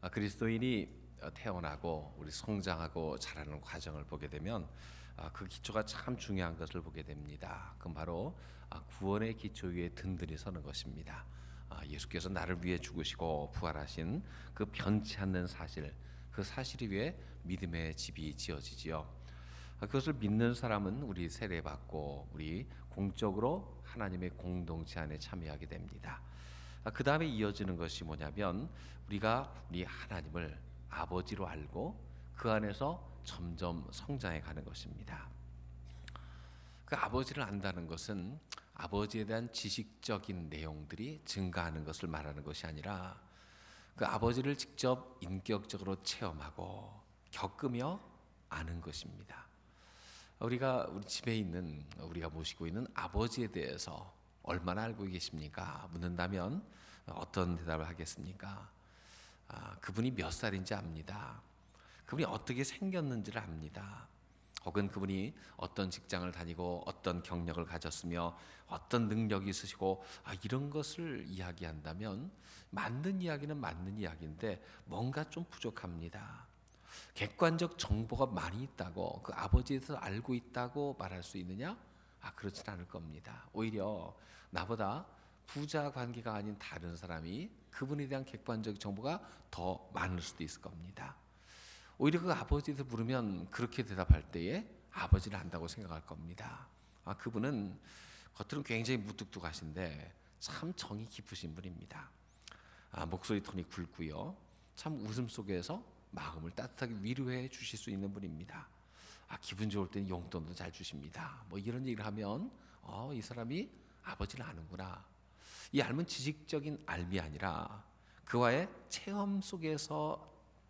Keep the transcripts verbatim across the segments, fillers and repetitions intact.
아, 그리스도인이 태어나고 우리 성장하고 자라는 과정을 보게 되면 아, 그 기초가 참 중요한 것을 보게 됩니다. 그건 바로 아, 구원의 기초 위에 든든히 서는 것입니다. 아, 예수께서 나를 위해 죽으시고 부활하신 그 변치 않는 사실, 그 사실 위에 믿음의 집이 지어지지요. 아, 그것을 믿는 사람은 우리 세례받고 우리 공적으로 하나님의 공동체 안에 참여하게 됩니다. 그 다음에 이어지는 것이 뭐냐면 우리가 우리 하나님을 아버지로 알고 그 안에서 점점 성장해 가는 것입니다. 그 아버지를 안다는 것은 아버지에 대한 지식적인 내용들이 증가하는 것을 말하는 것이 아니라 그 아버지를 직접 인격적으로 체험하고 겪으며 아는 것입니다. 우리가 우리 집에 있는 우리가 모시고 있는 아버지에 대해서 얼마나 알고 계십니까? 묻는다면 어떤 대답을 하겠습니까? 아, 그분이 몇 살인지 압니다. 그분이 어떻게 생겼는지를 압니다. 혹은 그분이 어떤 직장을 다니고 어떤 경력을 가졌으며 어떤 능력이 있으시고 아, 이런 것을 이야기한다면 맞는 이야기는 맞는 이야기인데 뭔가 좀 부족합니다. 객관적 정보가 많이 있다고 그 아버지에 대해서 알고 있다고 말할 수 있느냐? 아, 그렇진 않을 겁니다. 오히려 나보다 부자 관계가 아닌 다른 사람이 그분에 대한 객관적 정보가 더 많을 수도 있을 겁니다. 오히려 그 아버지에 대해서 물으면 그렇게 대답할 때에 아버지를 안다고 생각할 겁니다. 아, 그분은 겉으로는 굉장히 무뚝뚝하신데 참 정이 깊으신 분입니다. 아, 목소리 톤이 굵고요. 참 웃음 속에서 마음을 따뜻하게 위로해 주실 수 있는 분입니다. 아, 기분 좋을 때는 용돈도 잘 주십니다. 뭐 이런 얘기를 하면 어, 이 사람이 아버지를 아는구나. 이 알면 지식적인 알미 아니라 그와의 체험 속에서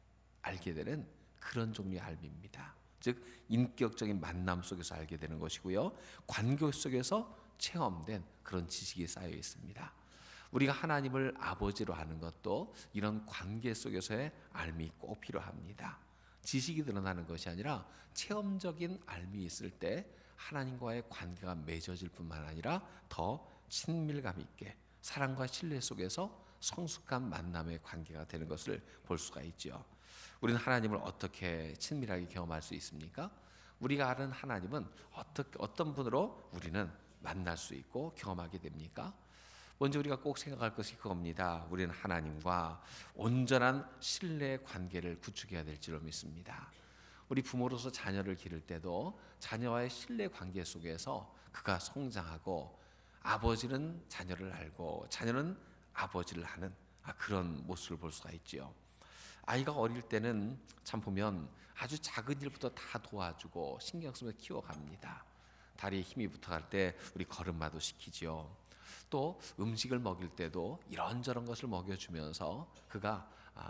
알게 되는 그런 종류의 알미입니다. 즉 인격적인 만남 속에서 알게 되는 것이고요. 관계 속에서 체험된 그런 지식이 쌓여 있습니다. 우리가 하나님을 아버지로 아는 것도 이런 관계 속에서의 알미 꼭 필요합니다. 지식이 드러나는 것이 아니라 체험적인 알미 있을 때 하나님과의 관계가 맺어질 뿐만 아니라 더 친밀감 있게 사랑과 신뢰 속에서 성숙한 만남의 관계가 되는 것을 볼 수가 있죠. 우리는 하나님을 어떻게 친밀하게 경험할 수 있습니까? 우리가 아는 하나님은 어떻게, 어떤 분으로 우리는 만날 수 있고 경험하게 됩니까? 먼저 우리가 꼭 생각할 것이 그겁니다. 우리는 하나님과 온전한 신뢰 관계를 구축해야 될 줄로 믿습니다. 우리 부모로서 자녀를 기를 때도 자녀와의 신뢰 관계 속에서 그가 성장하고 아버지는 자녀를 알고 자녀는 아버지를 아는 그런 모습을 볼 수가 있지요. 아이가 어릴 때는 참 보면 아주 작은 일부터 다 도와주고 신경 쓰며 키워갑니다. 다리에 힘이 붙어갈 때 우리 걸음마도 시키지요. 또 음식을 먹일 때도 이런저런 것을 먹여주면서 그가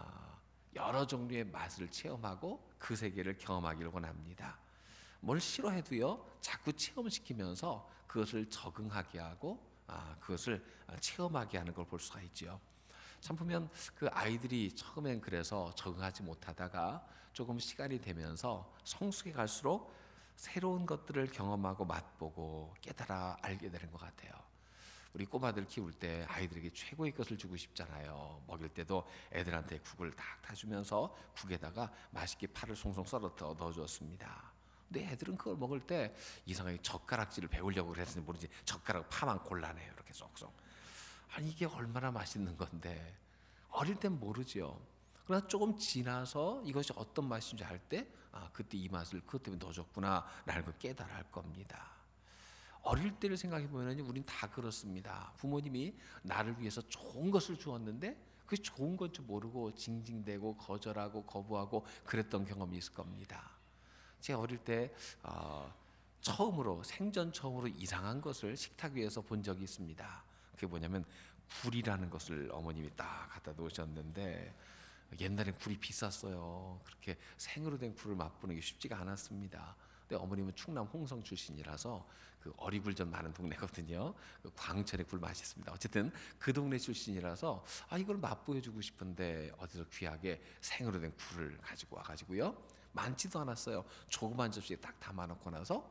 여러 종류의 맛을 체험하고 그 세계를 경험하기를 원합니다. 뭘 싫어해도요 자꾸 체험시키면서 그것을 적응하게 하고 그것을 체험하게 하는 걸 볼 수가 있죠. 참 보면 그 아이들이 처음엔 그래서 적응하지 못하다가 조금 시간이 되면서 성숙해 갈수록 새로운 것들을 경험하고 맛보고 깨달아 알게 되는 것 같아요. 우리 꼬마들 키울 때 아이들에게 최고의 것을 주고 싶잖아요. 먹일 때도 애들한테 국을 딱 타주면서 국에다가 맛있게 파를 송송 썰어 넣어주었습니다. 근데 애들은 그걸 먹을 때 이상하게 젓가락질을 배우려고 그랬는지 모르지 젓가락 파만 골라내요. 이렇게 쏙쏙. 아니 이게 얼마나 맛있는 건데 어릴 땐 모르죠. 그러나 조금 지나서 이것이 어떤 맛인지 알 때 아, 그때 이 맛을 그것 때문에 넣어줬구나 라는 걸 깨달아 할 겁니다. 어릴 때를 생각해 보면 우린 다 그렇습니다. 부모님이 나를 위해서 좋은 것을 주었는데 그 좋은 건 줄 모르고 징징대고 거절하고 거부하고 그랬던 경험이 있을 겁니다. 제가 어릴 때 어, 처음으로 생전 처음으로 이상한 것을 식탁 위에서 본 적이 있습니다. 그게 뭐냐면 굴이라는 것을 어머님이 딱 갖다 놓으셨는데 옛날엔 굴이 비쌌어요. 그렇게 생으로 된 굴을 맛보는 게 쉽지가 않았습니다. 근데 어머님은 충남 홍성 출신이라서 그 어리굴젓 많은 동네거든요. 그 광천의 굴 맛있습니다. 어쨌든 그 동네 출신이라서 아 이걸 맛보여주고 싶은데 어디서 귀하게 생으로 된 굴을 가지고 와가지고요. 많지도 않았어요. 조그만 접시에 딱 담아놓고 나서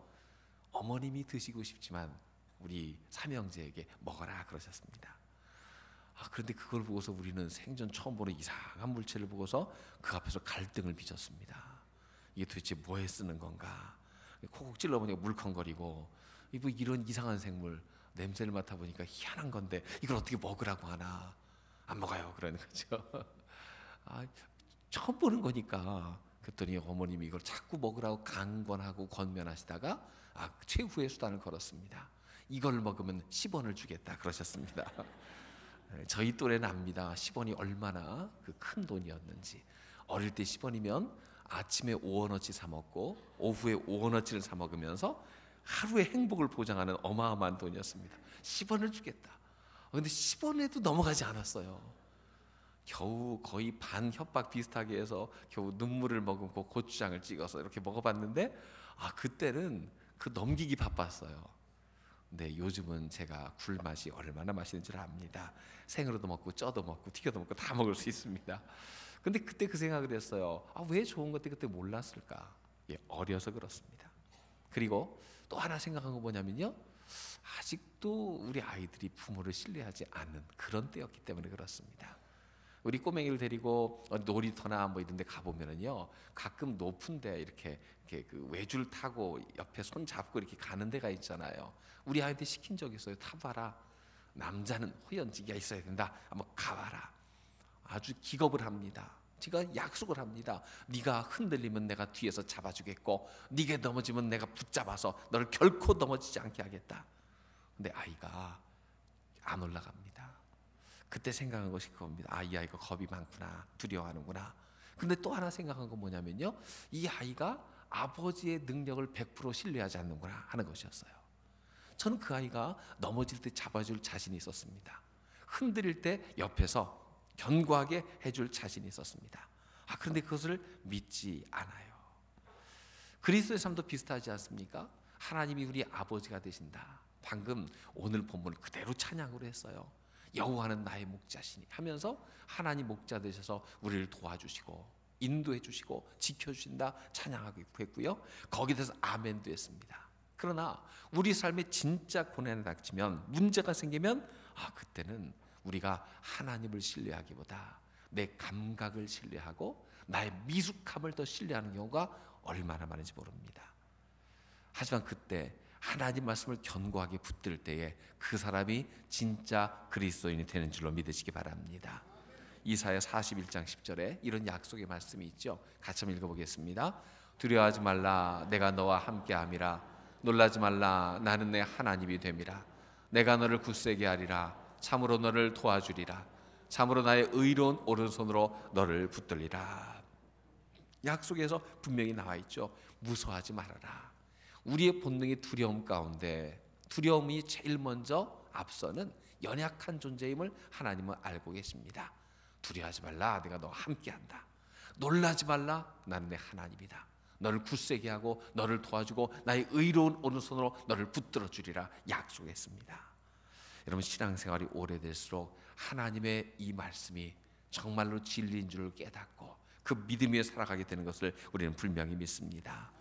어머님이 드시고 싶지만 우리 삼형제에게 먹어라 그러셨습니다. 아, 그런데 그걸 보고서 우리는 생전 처음 보는 이상한 물체를 보고서 그 앞에서 갈등을 빚었습니다. 이게 도대체 뭐에 쓰는 건가? 콕콕 찔러보니까 물컹거리고, 뭐 이런 이상한 생물, 냄새를 맡아보니까 희한한 건데 이걸 어떻게 먹으라고 하나? 안 먹어요, 그러는 거죠. 아, 처음 보는 거니까. 그랬더니 어머님이 이걸 자꾸 먹으라고 강권하고 권면하시다가 아, 최후의 수단을 걸었습니다. 이걸 먹으면 십 원을 주겠다 그러셨습니다. 저희 또래는 압니다. 십 원이 얼마나 그 큰 돈이었는지. 어릴 때 십 원이면 아침에 오 원어치 사 먹고 오후에 오 원어치를 사 먹으면서 하루의 행복을 보장하는 어마어마한 돈이었습니다. 십 원을 주겠다. 그런데 십 원에도 넘어가지 않았어요. 겨우 거의 반 협박 비슷하게 해서 겨우 눈물을 머금고 고추장을 찍어서 이렇게 먹어봤는데 아, 그때는 그 넘기기 바빴어요. 근데 요즘은 제가 굴맛이 얼마나 맛있는 줄 압니다. 생으로도 먹고 쪄도 먹고 튀겨도 먹고 다 먹을 수 있습니다. 근데 그때 그 생각을 했어요. 아, 왜 좋은 것들 그때 몰랐을까? 예, 어려서 그렇습니다. 그리고 또 하나 생각한 거 뭐냐면요, 아직도 우리 아이들이 부모를 신뢰하지 않는 그런 때였기 때문에 그렇습니다. 우리 꼬맹이를 데리고 놀이터나 뭐 이런 데 가보면은요, 가끔 높은데 이렇게, 이렇게 그 외줄 타고 옆에 손 잡고 이렇게 가는 데가 있잖아요. 우리 아이한테 시킨 적 있어요. 타봐라. 남자는 호연지기가 있어야 된다. 한번 가봐라. 아주 기겁을 합니다. 제가 약속을 합니다. 네가 흔들리면 내가 뒤에서 잡아주겠고 네가 넘어지면 내가 붙잡아서 너를 결코 넘어지지 않게 하겠다. 근데 아이가 안 올라갑니다. 그때 생각한 것이 그겁니다. 아, 이 아이가 겁이 많구나, 두려워하는구나. 근데 또 하나 생각한 건 뭐냐면요, 이 아이가 아버지의 능력을 백 퍼센트 신뢰하지 않는구나 하는 것이었어요. 저는 그 아이가 넘어질 때 잡아줄 자신이 있었습니다. 흔들릴 때 옆에서 견고하게 해줄 자신이 있었습니다. 아, 그런데 그것을 믿지 않아요. 그리스도의 삶도 비슷하지 않습니까? 하나님이 우리 아버지가 되신다. 방금 오늘 본문을 그대로 찬양으로 했어요. 여호와는 나의 목자시니 하면서 하나님 목자 되셔서 우리를 도와주시고 인도해 주시고 지켜주신다 찬양하고 했고요. 거기에 대해서 아멘도 했습니다. 그러나 우리 삶에 진짜 고난이 닥치면, 문제가 생기면 아, 그때는 우리가 하나님을 신뢰하기보다 내 감각을 신뢰하고 나의 미숙함을 더 신뢰하는 경우가 얼마나 많은지 모릅니다. 하지만 그때 하나님 말씀을 견고하게 붙들 때에 그 사람이 진짜 그리스도인이 되는 줄로 믿으시기 바랍니다. 이사야 사십일 장 십 절에 이런 약속의 말씀이 있죠. 같이 한번 읽어보겠습니다. 두려워하지 말라, 내가 너와 함께함이라. 놀라지 말라, 나는 내 하나님이 됨이라. 내가 너를 굳세게 하리라. 참으로 너를 도와주리라. 참으로 나의 의로운 오른손으로 너를 붙들리라. 약속에서 분명히 나와 있죠. 무서워하지 말아라. 우리의 본능의 두려움 가운데 두려움이 제일 먼저 앞서는 연약한 존재임을 하나님은 알고 계십니다. 두려워하지 말라, 내가 너와 함께한다. 놀라지 말라, 나는 내 하나님이다. 너를 굳세게 하고 너를 도와주고 나의 의로운 오른손으로 너를 붙들어 주리라 약속했습니다. 여러분, 신앙생활이 오래될수록 하나님의 이 말씀이 정말로 진리인 줄을 깨닫고 그 믿음 위에 살아가게 되는 것을 우리는 분명히 믿습니다.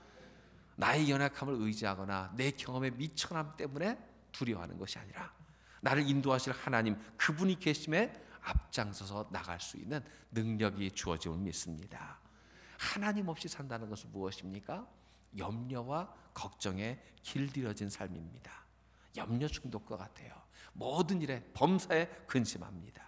나의 연약함을 의지하거나 내 경험의 미천함 때문에 두려워하는 것이 아니라 나를 인도하실 하나님, 그분이 계심에 앞장서서 나갈 수 있는 능력이 주어짐을 믿습니다. 하나님 없이 산다는 것은 무엇입니까? 염려와 걱정에 길들여진 삶입니다. 염려 중독과 같아요. 모든 일에 범사에 근심합니다.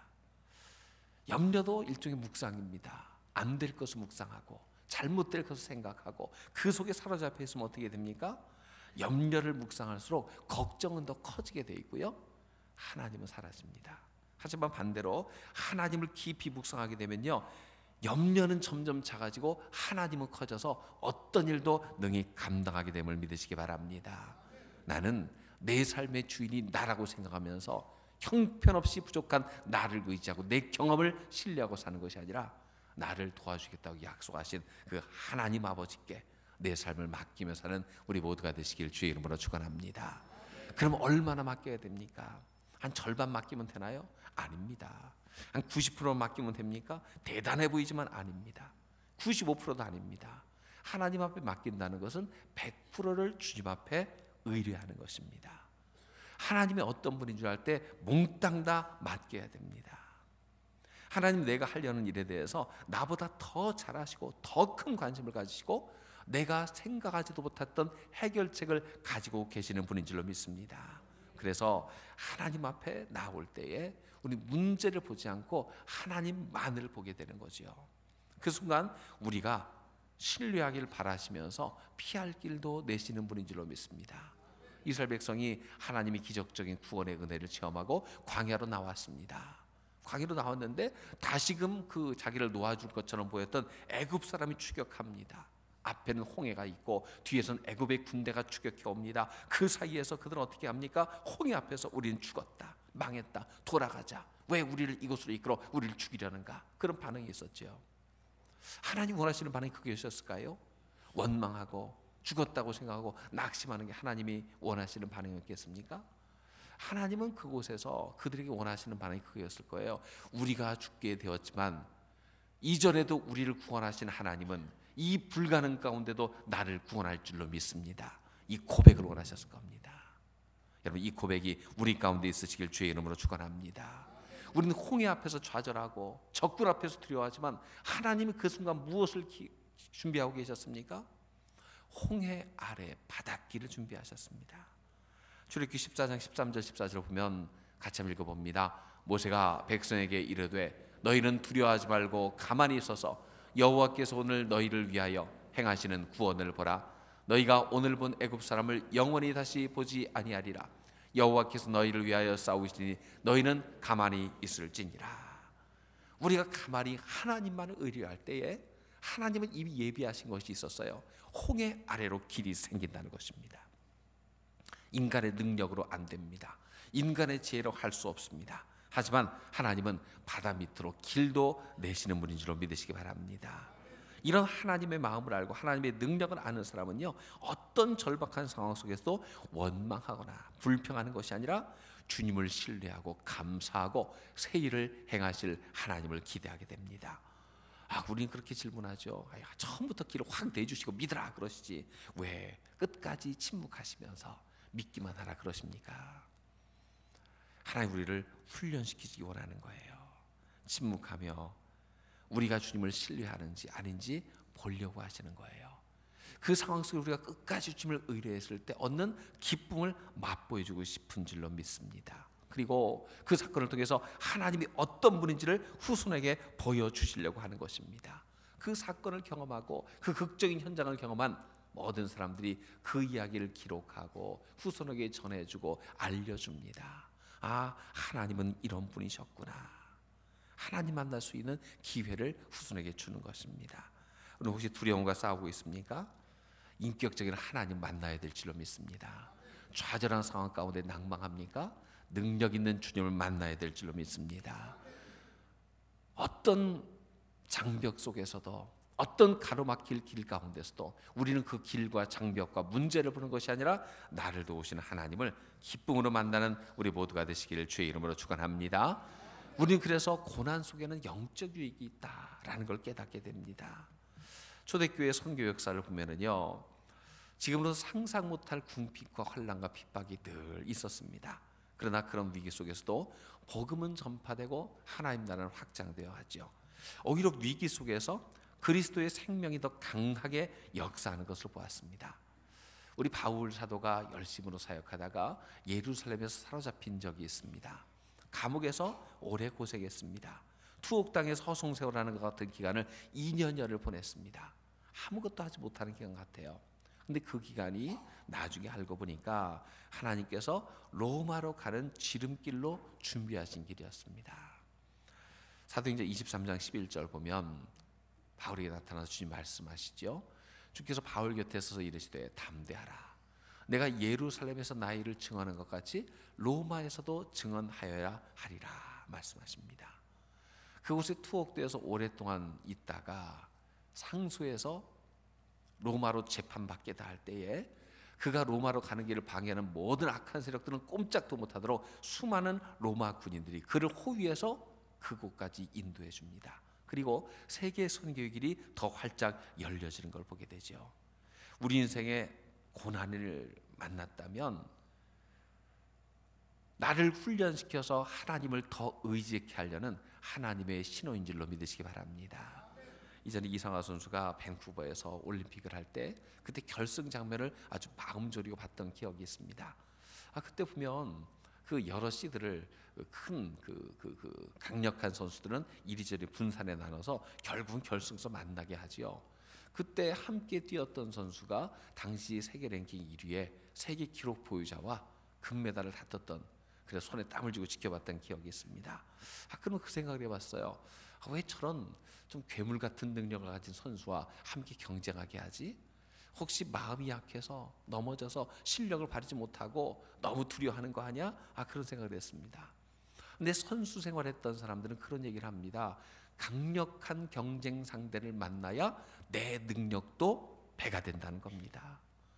염려도 일종의 묵상입니다. 안 될 것을 묵상하고 잘못될 것을 생각하고 그 속에 사로잡혀 있으면 어떻게 됩니까? 염려를 묵상할수록 걱정은 더 커지게 되어 있고요, 하나님은 사라집니다. 하지만 반대로 하나님을 깊이 묵상하게 되면요, 염려는 점점 작아지고 하나님은 커져서 어떤 일도 능히 감당하게 됨을 믿으시기 바랍니다. 나는 내 삶의 주인이 나라고 생각하면서 형편없이 부족한 나를 의지하고 내 경험을 신뢰하고 사는 것이 아니라 나를 도와주겠다고 약속하신 그 하나님 아버지께 내 삶을 맡기며 사는 우리 모두가 되시길 주의 이름으로 축원합니다. 그럼 얼마나 맡겨야 됩니까? 한 절반 맡기면 되나요? 아닙니다. 한 구십 퍼센트 맡기면 됩니까? 대단해 보이지만 아닙니다. 구십오 퍼센트도 아닙니다. 하나님 앞에 맡긴다는 것은 백 퍼센트를 주님 앞에 의뢰하는 것입니다. 하나님이 어떤 분인 줄 알 때 몽땅 다 맡겨야 됩니다. 하나님 내가 하려는 일에 대해서 나보다 더 잘하시고 더 큰 관심을 가지시고 내가 생각하지도 못했던 해결책을 가지고 계시는 분인 줄로 믿습니다. 그래서 하나님 앞에 나올 때에 우리 문제를 보지 않고 하나님만을 보게 되는 거죠. 그 순간 우리가 신뢰하길 바라시면서 피할 길도 내시는 분인 줄로 믿습니다. 이스라엘 백성이 하나님이 기적적인 구원의 은혜를 체험하고 광야로 나왔습니다. 광야로 나왔는데 다시금 그 자기를 놓아줄 것처럼 보였던 애굽 사람이 추격합니다. 앞에는 홍해가 있고 뒤에서는 애굽의 군대가 추격해 옵니다. 그 사이에서 그들은 어떻게 합니까? 홍해 앞에서 우리는 죽었다, 망했다, 돌아가자, 왜 우리를 이곳으로 이끌어 우리를 죽이려는가, 그런 반응이 있었죠. 하나님 원하시는 반응이 그것이었을까요? 원망하고 죽었다고 생각하고 낙심하는 게 하나님이 원하시는 반응이었겠습니까? 하나님은 그곳에서 그들에게 원하시는 반응이 그거였을 거예요. 우리가 죽게 되었지만 이전에도 우리를 구원하신 하나님은 이 불가능 가운데도 나를 구원할 줄로 믿습니다. 이 고백을 원하셨을 겁니다. 여러분, 이 고백이 우리 가운데 있으시길 주의 이름으로 축원합니다. 우리는 홍해 앞에서 좌절하고 적군 앞에서 두려워하지만 하나님이 그 순간 무엇을 기, 준비하고 계셨습니까? 홍해 아래 바닷길을 준비하셨습니다. 출애굽기 십사 장 십삼 절 십사 절을 보면 같이 한번 읽어봅니다. 모세가 백성에게 이르되 너희는 두려워하지 말고 가만히 있어서 여호와께서 오늘 너희를 위하여 행하시는 구원을 보라. 너희가 오늘 본 애굽 사람을 영원히 다시 보지 아니하리라. 여호와께서 너희를 위하여 싸우시니 너희는 가만히 있을지니라. 우리가 가만히 하나님만을 의뢰할 때에 하나님은 이미 예비하신 것이 있었어요. 홍해 아래로 길이 생긴다는 것입니다. 인간의 능력으로 안 됩니다. 인간의 지혜로 할 수 없습니다. 하지만 하나님은 바다 밑으로 길도 내시는 분인 줄로 믿으시기 바랍니다. 이런 하나님의 마음을 알고 하나님의 능력을 아는 사람은요, 어떤 절박한 상황 속에서도 원망하거나 불평하는 것이 아니라 주님을 신뢰하고 감사하고 새 일을 행하실 하나님을 기대하게 됩니다. 아, 우리는 그렇게 질문하죠. 아, 처음부터 길을 확 내주시고 믿으라 그러시지 왜 끝까지 침묵하시면서 믿기만 하라 그러십니까? 하나님 우리를 훈련시키기 원하는 거예요. 침묵하며 우리가 주님을 신뢰하는지 아닌지 보려고 하시는 거예요. 그 상황 속에 우리가 끝까지 주님을 의뢰했을 때 얻는 기쁨을 맛보여주고 싶은 줄로 믿습니다. 그리고 그 사건을 통해서 하나님이 어떤 분인지를 후손에게 보여주시려고 하는 것입니다. 그 사건을 경험하고 그 극적인 현장을 경험한 모든 사람들이 그 이야기를 기록하고 후손에게 전해주고 알려줍니다. 아, 하나님은 이런 분이셨구나. 하나님 만날 수 있는 기회를 후손에게 주는 것입니다. 오늘 혹시 두려움과 싸우고 있습니까? 인격적인 하나님 만나야 될 줄로 믿습니다. 좌절한 상황 가운데 낭망합니까? 능력 있는 주님을 만나야 될 줄로 믿습니다. 어떤 장벽 속에서도 어떤 가로막힐 길 가운데서도 우리는 그 길과 장벽과 문제를 보는 것이 아니라 나를 도우시는 하나님을 기쁨으로 만나는 우리 모두가 되시기를 주의 이름으로 축원합니다. 우리는 그래서 고난 속에는 영적 유익이 있다라는 걸 깨닫게 됩니다. 초대교회 선교 역사를 보면은요, 지금으로 상상 못할 궁핍과 환난과 핍박이 늘 있었습니다. 그러나 그런 위기 속에서도 복음은 전파되고 하나님 나라는 확장되어 하죠. 오히려 위기 속에서 그리스도의 생명이 더 강하게 역사하는 것을 보았습니다. 우리 바울 사도가 열심으로 사역하다가 예루살렘에서 사로잡힌 적이 있습니다. 감옥에서 오래 고생했습니다. 투옥당에서 허송세월하는 것 같은 기간을 이 년여를 보냈습니다. 아무것도 하지 못하는 기간 같아요. 근데 그 기간이 나중에 알고 보니까 하나님께서 로마로 가는 지름길로 준비하신 길이었습니다. 사도행전 이십삼 장 십일 절 보면 바울에게 나타나서 주님 말씀하시죠. 주께서 바울 곁에 서서 이르시되 담대하라. 내가 예루살렘에서 나의 일을 증언하는 것 같이 로마에서도 증언하여야 하리라 말씀하십니다. 그곳에 투옥되어서 오랫동안 있다가 상소해서 로마로 재판받게 할 때에 그가 로마로 가는 길을 방해하는 모든 악한 세력들은 꼼짝도 못하도록 수많은 로마 군인들이 그를 호위해서 그곳까지 인도해 줍니다. 그리고 세계 선교의 길이 더 활짝 열려지는 걸 보게 되죠. 우리 인생에 고난을 만났다면 나를 훈련시켜서 하나님을 더 의지케 하려는 하나님의 신호인 줄로 믿으시기 바랍니다. 이전에 이상화 선수가 밴쿠버에서 올림픽을 할 때 그때 결승 장면을 아주 마음 졸이고 봤던 기억이 있습니다. 아, 그때 보면 그 여러 시드를 큰 그 그 그 강력한 선수들은 이리저리 분산해 나눠서 결국은 결승에서 만나게 하지요. 그때 함께 뛰었던 선수가 당시 세계 랭킹 일 위의 세계 기록 보유자와 금메달을 다퉜던, 그래서 손에 땀을 쥐고 지켜봤던 기억이 있습니다. 아, 그러면 그 생각을 해봤어요. 아, 왜 저런 좀 괴물 같은 능력을 가진 선수와 함께 경쟁하게 하지? 혹시 마음이 약해서 넘어져서 실력을 발휘하지 못하고 너무 두려워하는 거 아니야? 아, 그런 생각을 했습니다. 근데 선수 생활했던 사람들은 그런 얘기를 합니다. 강력한 경쟁 상대를 만나야 내 능력도 배가 된다는 겁니다.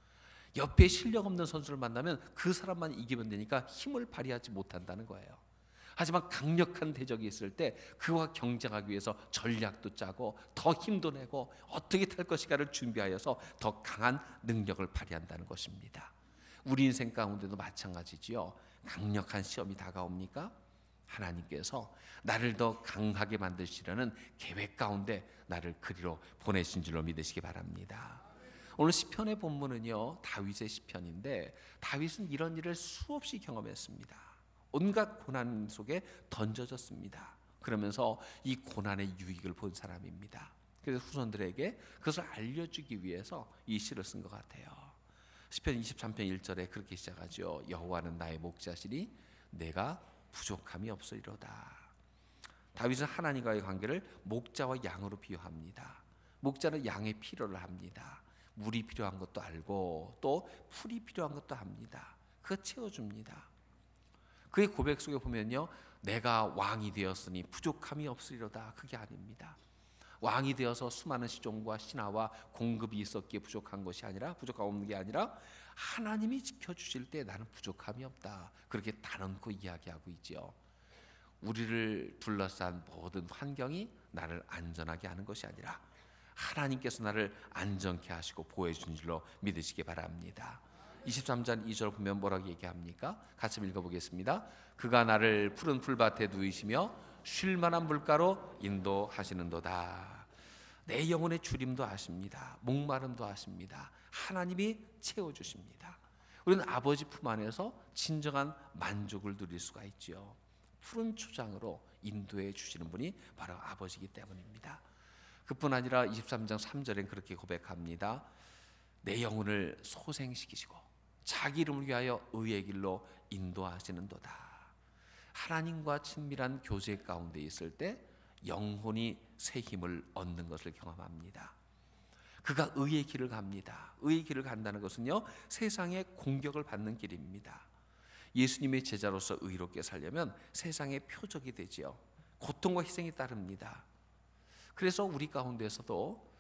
옆에 실력 없는 선수를 만나면 그 사람만 이기면 되니까 힘을 발휘하지 못한다는 거예요. 하지만 강력한 대적이 있을 때 그와 경쟁하기 위해서 전략도 짜고 더 힘도 내고 어떻게 탈 것인가를 준비하여서 더 강한 능력을 발휘한다는 것입니다. 우리 인생 가운데도 마찬가지지요. 강력한 시험이 다가옵니까? 하나님께서 나를 더 강하게 만드시려는 계획 가운데 나를 그리로 보내신 줄로 믿으시기 바랍니다. 오늘 시편의 본문은요, 다윗의 시편인데 다윗은 이런 일을 수없이 경험했습니다. 온갖 고난 속에 던져졌습니다. 그러면서 이 고난의 유익을 본 사람입니다. 그래서 후손들에게 그것을 알려주기 위해서 이 시를 쓴 것 같아요. 시편 이십삼 편 일 절에 그렇게 시작하죠. 여호와는 나의 목자시니 내가 부족함이 없으리로다. 다윗은 하나님과의 관계를 목자와 양으로 비유합니다. 목자는 양의 필요를 합니다. 물이 필요한 것도 알고 또 풀이 필요한 것도 합니다. 그거 채워줍니다. 그의 고백 속에 보면요, 내가 왕이 되었으니 부족함이 없으리로다. 그게 아닙니다. 왕이 되어서 수많은 시종과 신하와 공급이 있었기에 부족한 것이 아니라, 부족함 없는 게 아니라 하나님이 지켜주실 때 나는 부족함이 없다. 그렇게 단언코 이야기하고 있지요. 우리를 둘러싼 모든 환경이 나를 안전하게 하는 것이 아니라 하나님께서 나를 안전케 하시고 보호해 주신 줄로 믿으시기 바랍니다. 이십삼 장 이 절 보면 뭐라고 얘기합니까? 같이 읽어보겠습니다. 그가 나를 푸른 풀밭에 누이시며 쉴 만한 물가로 인도하시는도다. 내 영혼의 주림도 아십니다. 목마름도 아십니다. 하나님이 채워주십니다. 우리는 아버지 품 안에서 진정한 만족을 누릴 수가 있지요. 푸른 초장으로 인도해 주시는 분이 바로 아버지이기 때문입니다. 그뿐 아니라 이십삼 장 삼 절엔 그렇게 고백합니다. 내 영혼을 소생시키시고 자기 이름을 위하여 의의 길로 인도하시는도다. 하나님과 친밀한 교제 가운데 있을 때 영혼이 새 힘을 얻는 것을 경험합니다. 그가 의의 길을 갑니다. 의의 길을 간다는 것은요, 세상의 공격을 받는 길입니다. 예수님의 제자로서 의롭게 살려면 세상의 표적이 되지요. 고통과 희생이 따릅니다. 그래서 우리 가운데서도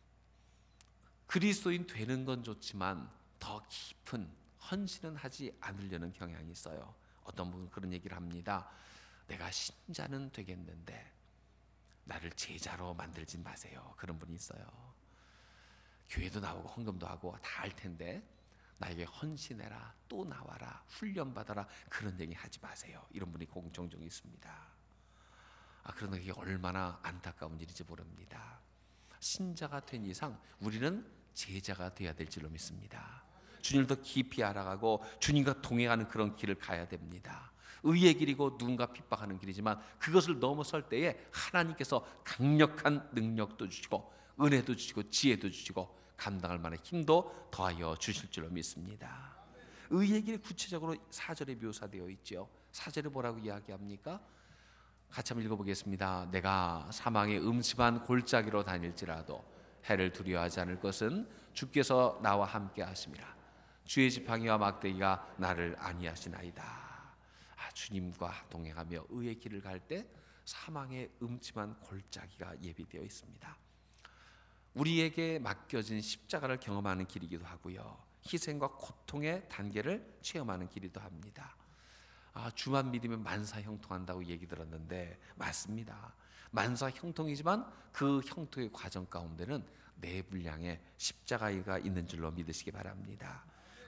그리스도인 되는 건 좋지만 더 깊은 헌신은 하지 않으려는 경향이 있어요. 어떤 분은 그런 얘기를 합니다. 내가 신자는 되겠는데 나를 제자로 만들진 마세요. 그런 분이 있어요. 교회도 나오고 헌금도 하고 다 할 텐데 나에게 헌신해라, 또 나와라, 훈련받아라, 그런 얘기 하지 마세요. 이런 분이 종종 있습니다. 아, 그러나 이게 얼마나 안타까운 일인지 모릅니다. 신자가 된 이상 우리는 제자가 되어야 될 줄로 믿습니다. 주님을 더 깊이 알아가고 주님과 동행하는 그런 길을 가야 됩니다. 의의 길이고 누군가 핍박하는 길이지만 그것을 넘어설 때에 하나님께서 강력한 능력도 주시고 은혜도 주시고 지혜도 주시고 감당할 만한 힘도 더하여 주실 줄로 믿습니다. 의의 길이 구체적으로 사 절에 묘사되어 있죠. 사 절에 뭐라고 이야기합니까? 같이 한번 읽어보겠습니다. 내가 사망의 음침한 골짜기로 다닐지라도 해를 두려워하지 않을 것은 주께서 나와 함께 하심이라. 주의 지팡이와 막대기가 나를 안위하시나이다. 아, 주님과 동행하며 의의 길을 갈 때 사망의 음침한 골짜기가 예비되어 있습니다. 우리에게 맡겨진 십자가를 경험하는 길이기도 하고요, 희생과 고통의 단계를 체험하는 길이기도 합니다. 아, 주만 믿으면 만사 형통한다고 얘기 들었는데 맞습니다. 만사 형통이지만 그 형통의 과정 가운데는 내 분량의 십자가가 있는 줄로 믿으시기 바랍니다.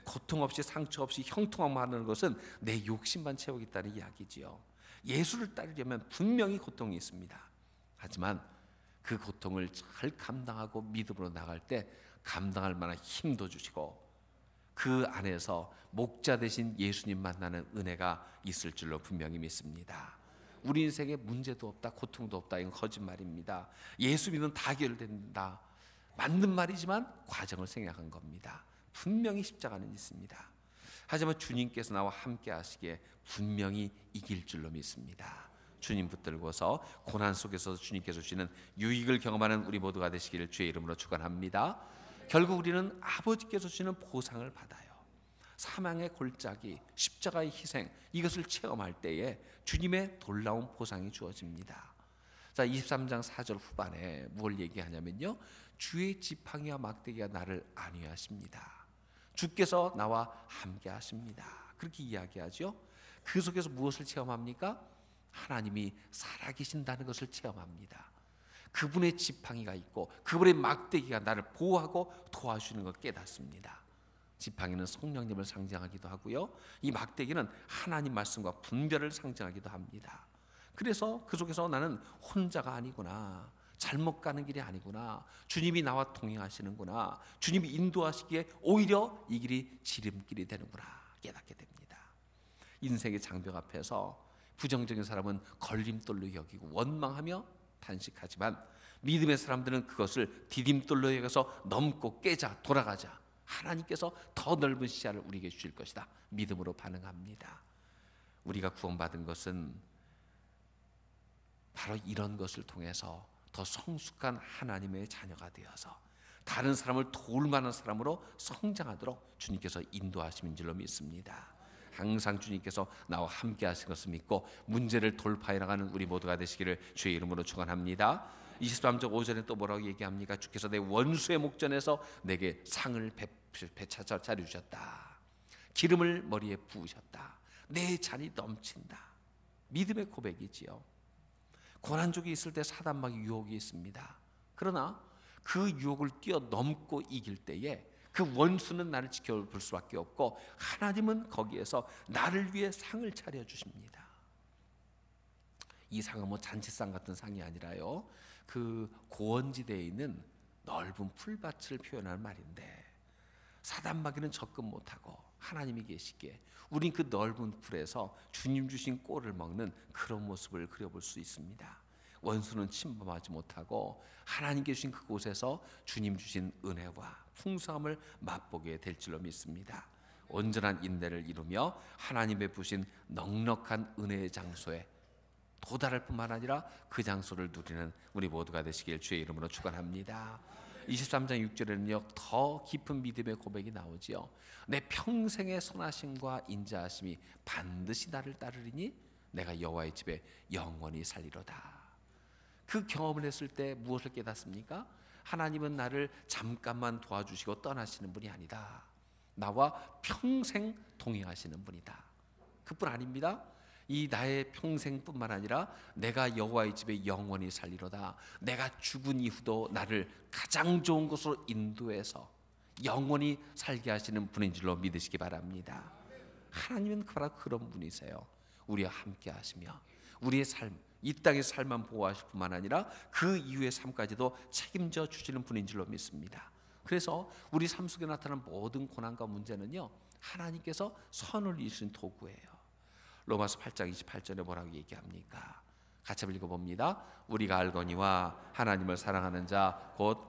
고통 없이 상처 없이 형통함만 하는 것은 내 욕심만 채우겠다는 이야기지요. 예수를 따르려면 분명히 고통이 있습니다. 하지만 그 고통을 잘 감당하고 믿음으로 나갈 때 감당할 만한 힘도 주시고 그 안에서 목자 되신 예수님 만나는 은혜가 있을 줄로 분명히 믿습니다. 우리 인생에 문제도 없다, 고통도 없다, 이건 거짓말입니다. 예수 믿으면 다 해결된다, 맞는 말이지만 과정을 생략한 겁니다. 분명히 십자가는 있습니다. 하지만 주님께서 나와 함께 하시기에 분명히 이길 줄로 믿습니다. 주님 붙들고서 고난 속에서 주님께서 주시는 유익을 경험하는 우리 모두가 되시기를 주의 이름으로 축원합니다. 결국 우리는 아버지께서 주시는 보상을 받아요. 사망의 골짜기, 십자가의 희생, 이것을 체험할 때에 주님의 놀라운 보상이 주어집니다. 자, 이십삼 장 사 절 후반에 무엇을 얘기하냐면요, 주의 지팡이와 막대기가 나를 안위하십니다. 주께서 나와 함께 하십니다. 그렇게 이야기하죠. 그 속에서 무엇을 체험합니까? 하나님이 살아계신다는 것을 체험합니다. 그분의 지팡이가 있고 그분의 막대기가 나를 보호하고 도와주는 걸 깨닫습니다. 지팡이는 성령님을 상징하기도 하고요, 이 막대기는 하나님 말씀과 분별을 상징하기도 합니다. 그래서 그 속에서 나는 혼자가 아니구나, 잘못 가는 길이 아니구나, 주님이 나와 동행하시는구나, 주님이 인도하시기에 오히려 이 길이 지름길이 되는구나 깨닫게 됩니다. 인생의 장벽 앞에서 부정적인 사람은 걸림돌로 여기고 원망하며 탄식하지만 믿음의 사람들은 그것을 디딤돌로 여겨서 넘고 깨자, 돌아가자, 하나님께서 더 넓은 시야를 우리에게 주실 것이다, 믿음으로 반응합니다. 우리가 구원받은 것은 바로 이런 것을 통해서 더 성숙한 하나님의 자녀가 되어서 다른 사람을 도울 만한 사람으로 성장하도록 주님께서 인도하심인 줄로 믿습니다. 항상 주님께서 나와 함께 하신 것을 믿고 문제를 돌파해 나가는 우리 모두가 되시기를 주의 이름으로 축원합니다. 이십삼 절 오 절에 또 뭐라고 얘기합니까? 주께서 내 원수의 목전에서 내게 상을 배차져 차려주셨다. 기름을 머리에 부으셨다. 내 잔이 넘친다. 믿음의 고백이지요. 고난족이 있을 때 사단마귀 유혹이 있습니다. 그러나 그 유혹을 뛰어넘고 이길 때에 그 원수는 나를 지켜볼 수밖에 없고 하나님은 거기에서 나를 위해 상을 차려주십니다. 이 상은 뭐 잔치상 같은 상이 아니라요, 그 고원지대에 있는 넓은 풀밭을 표현하는 말인데, 사단마귀는 접근 못하고 하나님이 계시기에 우린 그 넓은 풀에서 주님 주신 꼴을 먹는 그런 모습을 그려볼 수 있습니다. 원수는 침범하지 못하고 하나님께 주신 그곳에서 주님 주신 은혜와 풍성함을 맛보게 될 줄로 믿습니다. 온전한 인내를 이루며 하나님의 부신 넉넉한 은혜의 장소에 도달할 뿐만 아니라 그 장소를 누리는 우리 모두가 되시길 주의 이름으로 축원합니다. 이십삼 장 육 절에는요 더 깊은 믿음의 고백이 나오지요. 내 평생의 선하심과 인자하심이 반드시 나를 따르리니 내가 여호와의 집에 영원히 살리로다. 그 경험을 했을 때 무엇을 깨닫습니까? 하나님은 나를 잠깐만 도와주시고 떠나시는 분이 아니다. 나와 평생 동행하시는 분이다. 그뿐 아닙니다. 이 나의 평생뿐만 아니라 내가 여호와의 집에 영원히 살리로다. 내가 죽은 이후도 나를 가장 좋은 곳으로 인도해서 영원히 살게 하시는 분인 줄로 믿으시기 바랍니다. 하나님은 바로 그런 분이세요. 우리와 함께 하시며 우리의 삶, 이 땅의 삶만 보호하실 뿐만 아니라 그 이후의 삶까지도 책임져 주시는 분인 줄로 믿습니다. 그래서 우리 삶 속에 나타난 모든 고난과 문제는요 하나님께서 선을 이루신 도구예요. 로마서 팔 장 이십팔 절에 뭐라고 얘기합니까? 같이 한번 읽어봅니다. 우리가 알거니와 하나님을 사랑하는 자 곧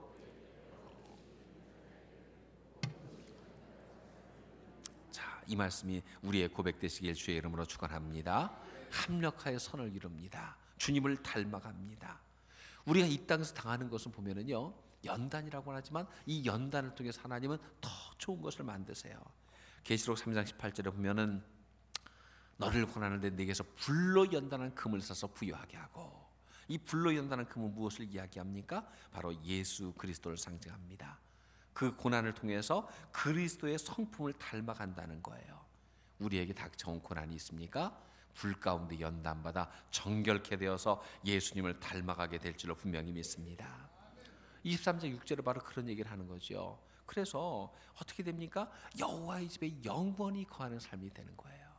자, 이 말씀이 우리의 고백되시길 주의 이름으로 축원합니다. 합력하여 선을 이룹니다. 주님을 닮아갑니다. 우리가 이 땅에서 당하는 것을 보면은요 연단이라고 하지만 이 연단을 통해서 하나님은 더 좋은 것을 만드세요. 계시록 삼 장 십팔 절에 보면은 너를 권하는데 내게서 불로 연단한 금을 써서 부여하게 하고, 이 불로 연단한 금은 무엇을 이야기합니까? 바로 예수 그리스도를 상징합니다. 그 고난을 통해서 그리스도의 성품을 닮아간다는 거예요. 우리에게 닥쳐온 고난이 있습니까? 불 가운데 연단받아 정결케 되어서 예수님을 닮아가게 될 줄로 분명히 믿습니다. 이십삼 장 육 절에 바로 그런 얘기를 하는 거죠. 그래서 어떻게 됩니까? 여호와의 집에 영원히 거하는 삶이 되는 거예요.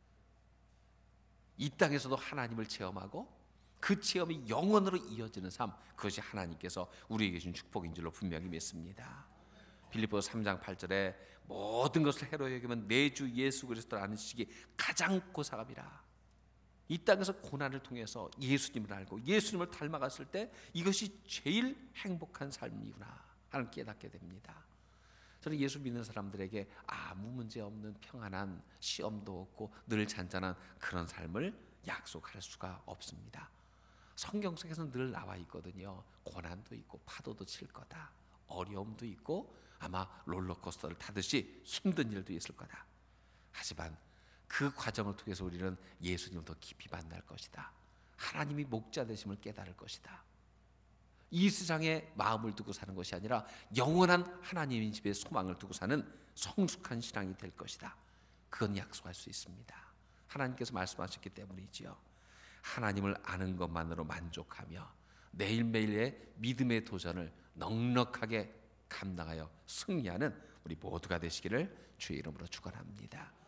이 땅에서도 하나님을 체험하고 그 체험이 영원으로 이어지는 삶, 그것이 하나님께서 우리에게 주신 축복인 줄로 분명히 믿습니다. 빌립보서 삼 장 팔 절에 모든 것을 해로 여기면 내 주 예수 그리스도를 아는 지식이 가장 고사함이라. 이 땅에서 고난을 통해서 예수님을 알고 예수님을 닮아갔을 때 이것이 제일 행복한 삶이구나 하는 깨닫게 됩니다. 저는 예수 믿는 사람들에게 아무 문제 없는 평안한, 시험도 없고 늘 잔잔한 그런 삶을 약속할 수가 없습니다. 성경 속에서 늘 나와 있거든요. 고난도 있고 파도도 칠 거다, 어려움도 있고 아마 롤러코스터를 타듯이 힘든 일도 있을 거다. 하지만 그 과정을 통해서 우리는 예수님을 더 깊이 만날 것이다. 하나님이 목자 되심을 깨달을 것이다. 이 세상에 마음을 두고 사는 것이 아니라 영원한 하나님의 집에 소망을 두고 사는 성숙한 신앙이 될 것이다. 그건 약속할 수 있습니다. 하나님께서 말씀하셨기 때문이지요. 하나님을 아는 것만으로 만족하며 매일매일의 믿음의 도전을 넉넉하게 감당하여 승리하는 우리 모두가 되시기를 주의 이름으로 축원합니다.